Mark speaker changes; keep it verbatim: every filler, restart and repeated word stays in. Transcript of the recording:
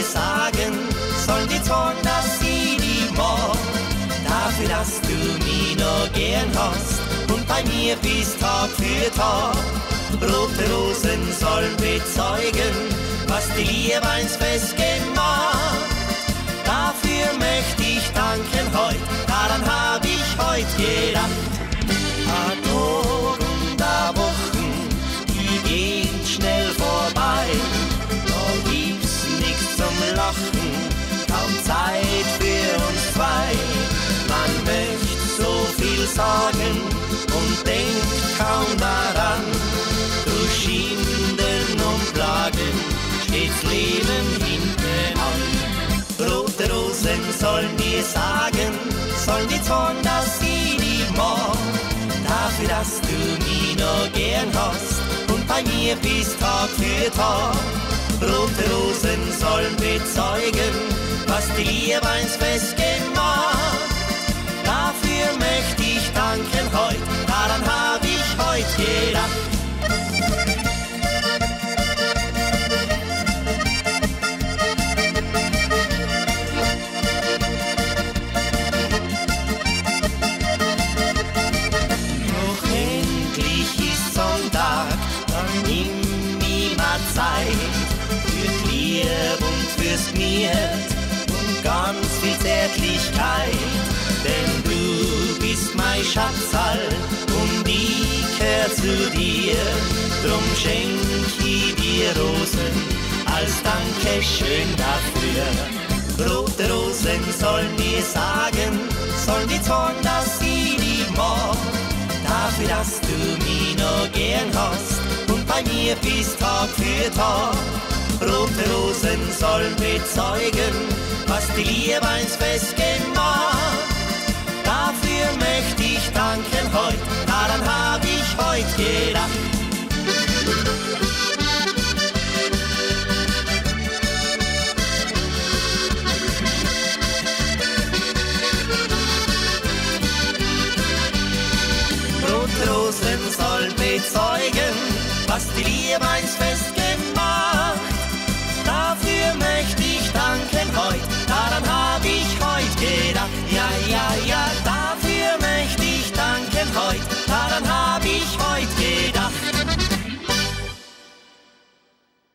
Speaker 1: mir sagen, sollen die tun, dass sie die mag. Dafür, dass du mich noch gern hast und bei mir bist Tag für Tag. Rote Rosen sollen bezeugen, was die Liebe eins festgemacht. Dafür möchte ich danken heut, daran hab ich heut gedacht. A Tag und a Wochen, die gehen schnell vorbei. Da gibt's nichts zum Lachen, kaum Zeit für uns zwei. Man möchte so viel sagen und denkt kaum daran. Durch Schinden und Plagen steht's Leben hinten an. Rote Rosen sollen mir sagen, sollen die tun, dass sie die mag. Dafür, dass du mich noch gern hast und bei mir bist Tag für Tag. Rote Rosen sollen bezeugen, was die Liebe eins festgemacht. Dafür möchte ich danken heut, daran hab ich heut gedacht. Doch endlich ist Sonntag, dann nimm mir mal Zeit für Liebe und fürs Gmiert und ganz viel Zärtlichkeit. Denn du bist mein Schatzal und ich gehör zu dir. Drum schenk ich dir Rosen als Dankeschön dafür. Rote Rosen sollen mir sagen, sollen die tun, dass sie die mag. Dafür, dass du mich noch gern hast und bei mir bist Tag für Tag. Rote Rosen sollen bezeugen, was die Liebe eins festgemacht. Dafür möchte ich danken heut, daran hab ich heut gedacht. Rote Rosen sollen bezeugen, was die Liebe eins festgemacht.